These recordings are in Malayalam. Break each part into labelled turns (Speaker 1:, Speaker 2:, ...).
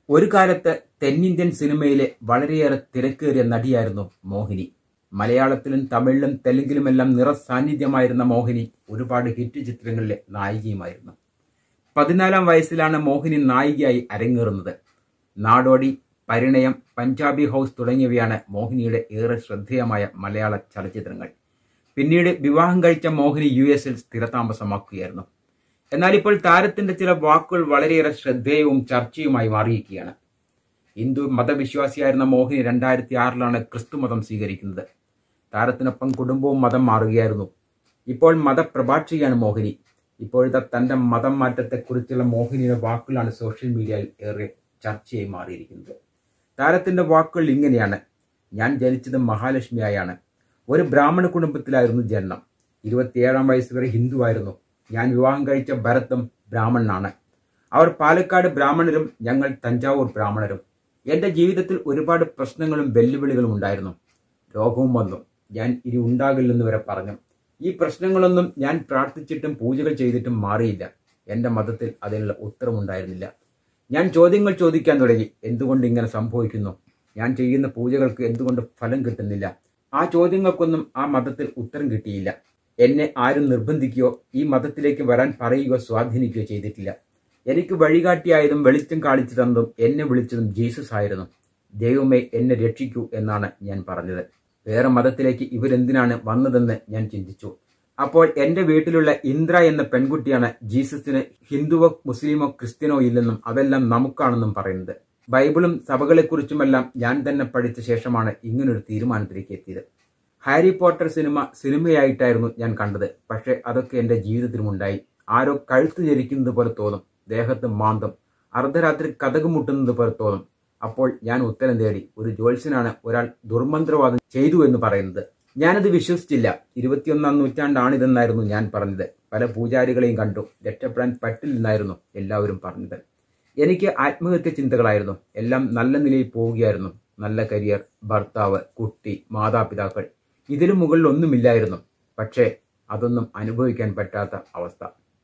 Speaker 1: ഒരു കാലത്ത് തെന്നിന്ത്യൻ സിനിമയിലെ വളരെയേറെ തിരക്കേറിയ നടിയായിരുന്നു മോഹിനി. മലയാളത്തിലും തമിഴിലും തെലുങ്കിലുമെല്ലാം നിറസാന്നിധ്യമായിരുന്ന മോഹിനി ഒരുപാട് ഹിറ്റ് ചിത്രങ്ങളിലെ നായികയുമായിരുന്നു. 14-ാം വയസ്സിലാണ് മോഹിനി നായികയായി അരങ്ങേറുന്നത്. നാടോടി, പരിണയം, പഞ്ചാബി ഹൗസ് തുടങ്ങിയവയാണ് മോഹിനിയുടെ ഏറെ ശ്രദ്ധേയമായ മലയാള ചലച്ചിത്രങ്ങൾ. പിന്നീട് വിവാഹം കഴിച്ച മോഹിനി US-ൽ സ്ഥിരതാമസമാക്കുകയായിരുന്നു. എന്നാൽ ഇപ്പോൾ താരത്തിന്റെ ചില വാക്കുകൾ വളരെയേറെ ശ്രദ്ധേയവും ചർച്ചയുമായി മാറിയിരിക്കുകയാണ്. ഹിന്ദു മതവിശ്വാസിയായിരുന്ന മോഹിനി 2006-ലാണ് ക്രിസ്തുമതം സ്വീകരിക്കുന്നത്. താരത്തിനൊപ്പം കുടുംബവും മതം മാറുകയായിരുന്നു. ഇപ്പോൾ മതപ്രഭാഷകയാണ് മോഹിനി. ഇപ്പോഴത്തെ തന്റെ മതം മാറ്റത്തെക്കുറിച്ചുള്ള മോഹിനിയുടെ വാക്കുകളാണ് സോഷ്യൽ മീഡിയയിൽ ഏറെ ചർച്ചയായി മാറിയിരിക്കുന്നത്. താരത്തിന്റെ വാക്കുകൾ ഇങ്ങനെയാണ്: ഞാൻ ജനിച്ചത് മഹാലക്ഷ്മിയായാണ്. ഒരു ബ്രാഹ്മണ കുടുംബത്തിലായിരുന്നു ജനനം. 27-ാം വയസ്സ് വരെ ഹിന്ദുവായിരുന്നു. ഞാൻ വിവാഹം കഴിച്ച ഭരത്തും ബ്രാഹ്മണനാണ്. അവർ പാലക്കാട് ബ്രാഹ്മണരും ഞങ്ങൾ തഞ്ചാവൂർ ബ്രാഹ്മണരും. എന്റെ ജീവിതത്തിൽ ഒരുപാട് പ്രശ്നങ്ങളും വെല്ലുവിളികളും ഉണ്ടായിരുന്നു. രോഗവും വന്നു. ഞാൻ ഇനി ഉണ്ടാകില്ലെന്ന് വരെ പറഞ്ഞു. ഈ പ്രശ്നങ്ങളൊന്നും ഞാൻ പ്രാർത്ഥിച്ചിട്ടും പൂജകൾ ചെയ്തിട്ടും മാറിയില്ല. എന്റെ മതത്തിൽ അതിനുള്ള ഉത്തരമുണ്ടായിരുന്നില്ല. ഞാൻ ചോദ്യങ്ങൾ ചോദിക്കാൻ തുടങ്ങി. എന്തുകൊണ്ട് ഇങ്ങനെ സംഭവിക്കുന്നു? ഞാൻ ചെയ്യുന്ന പൂജകൾക്ക് എന്തുകൊണ്ട് ഫലം കിട്ടുന്നില്ല? ആ ചോദ്യങ്ങൾക്കൊന്നും ആ മതത്തിൽ ഉത്തരം കിട്ടിയില്ല. എന്നെ ആരും നിർബന്ധിക്കുകയോ ഈ മതത്തിലേക്ക് വരാൻ പറയുകയോ സ്വാധീനിക്കുകയോ ചെയ്തിട്ടില്ല. എനിക്ക് വഴികാട്ടിയായതും വെളിച്ചം കാണിച്ചു തന്നതും എന്നെ വിളിച്ചതും ജീസസ് ആയിരുന്നു. ദൈവമേ, എന്നെ രക്ഷിക്കൂ എന്നാണ് ഞാൻ പറഞ്ഞത്. വേറെ മതത്തിലേക്ക് ഇവരെന്തിനാണ് വന്നതെന്ന് ഞാൻ ചിന്തിച്ചു. അപ്പോൾ എന്റെ വീട്ടിലുള്ള ഇന്ദ്ര എന്ന പെൺകുട്ടിയാണ് ജീസസിന് ഹിന്ദുവോ മുസ്ലിമോ ക്രിസ്ത്യനോ ഇല്ലെന്നും അതെല്ലാം നമുക്കാണെന്നും പറയുന്നത്. ബൈബിളും സഭകളെക്കുറിച്ചുമെല്ലാം ഞാൻ തന്നെ പഠിച്ച ശേഷമാണ് ഇങ്ങനൊരു തീരുമാനത്തിലേക്ക് എത്തിയത്. ഹാരി പോട്ടർ സിനിമയായിട്ടായിരുന്നു ഞാൻ കണ്ടത്. പക്ഷെ അതൊക്കെ എന്റെ ജീവിതത്തിലുമുണ്ടായി. ആരോ കഴുത്ത് ഞെരിക്കുന്നത് പോലെ തോന്നും. ദേഹത്ത് മാന്തം. അർദ്ധരാത്രി കതക് മുട്ടുന്നത് പോലെ തോന്നും. അപ്പോൾ ഞാൻ ഉത്തരം തേടി. ഒരു ജ്യോത്സ്യനാണ് ഒരാൾ ദുർമന്ത്രവാദം ചെയ്തു എന്ന് പറയുന്നത്. ഞാനത് വിശ്വസിച്ചില്ല. 21-ാം നൂറ്റാണ്ടാണിതെന്നായിരുന്നു ഞാൻ പറഞ്ഞത്. പല പൂജാരികളെയും കണ്ടു. രക്ഷപ്പെടാൻ പറ്റില്ലെന്നായിരുന്നു എല്ലാവരും പറഞ്ഞത്. എനിക്ക് ആത്മഹത്യ ചിന്തകളായിരുന്നു. എല്ലാം നല്ല നിലയിൽ പോവുകയായിരുന്നു. നല്ല കരിയർ, ഭർത്താവ്, കുട്ടി, മാതാപിതാക്കൾ, ഇതിനു മുകളിൽ ഒന്നുമില്ലായിരുന്നു. പക്ഷേ അതൊന്നും അനുഭവിക്കാൻ പറ്റാത്ത അവസ്ഥ.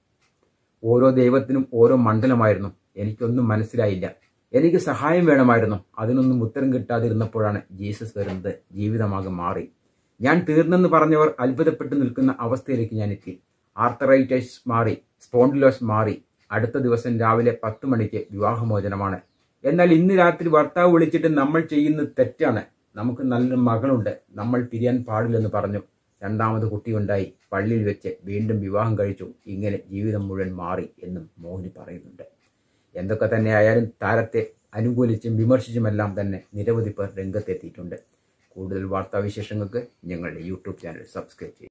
Speaker 1: ഓരോ ദൈവത്തിനും ഓരോ മണ്ഡലമായിരുന്നു. എനിക്കൊന്നും മനസ്സിലായില്ല. എനിക്ക് സഹായം വേണമായിരുന്നു. അതിനൊന്നും ഉത്തരം കിട്ടാതിരുന്നപ്പോഴാണ് ജീസസ് വരുന്നത്. ജീവിതമാകെ മാറി. ഞാൻ തീർന്നെന്ന് പറഞ്ഞവർ അത്ഭുതപ്പെട്ടു നിൽക്കുന്ന അവസ്ഥയിലേക്ക് ഞാൻ എത്തി. ആർത്തറൈറ്റിസ് മാറി, സ്പോണ്ടിലോസ് മാറി. അടുത്ത ദിവസം രാവിലെ 10 മണിക്ക് വിവാഹമോചനമാണ്. എന്നാൽ ഇന്ന് രാത്രി ഭർത്താവ് വിളിച്ചിട്ട് നമ്മൾ ചെയ്യുന്നത് തെറ്റാണ്, നമുക്ക് നല്ലൊരു മകളുണ്ട്, നമ്മൾ പിരിയാൻ പാടില്ലെന്ന് പറഞ്ഞു. 2ാമത് കുട്ടിയുണ്ടായി. പള്ളിയിൽ വെച്ച് വീണ്ടും വിവാഹം കഴിച്ചു. ഇങ്ങനെ ജീവിതം മുഴുവൻ മാറി എന്നും മോഹിനി പറയുന്നുണ്ട്. എന്തൊക്കെ തന്നെ ആയാലും താരത്തെ അനുകൂലിച്ചും വിമർശിച്ചുമെല്ലാം തന്നെ നിരവധി പേർ രംഗത്തെത്തിയിട്ടുണ്ട്. കൂടുതൽ വാർത്താവിശേഷങ്ങൾക്ക് ഞങ്ങളുടെ YouTube ചാനൽ സബ്സ്ക്രൈബ് ചെയ്യും.